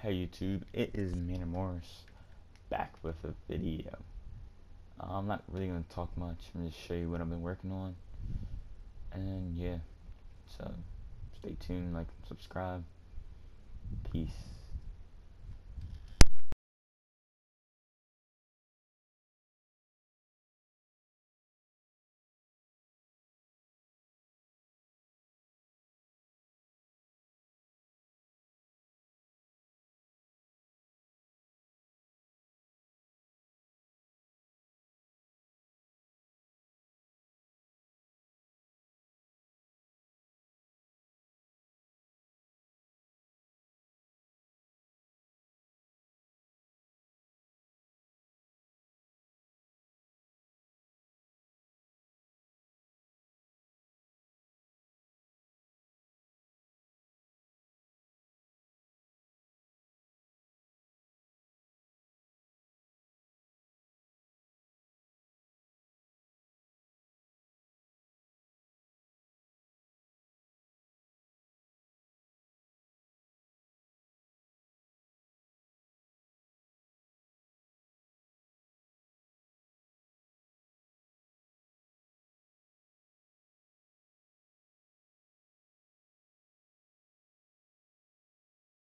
Hey YouTube, it is Manor Morris back with a video. I'm not really going to talk much. I'm just show you what I've been working on. And yeah, so stay tuned, like, subscribe. Peace.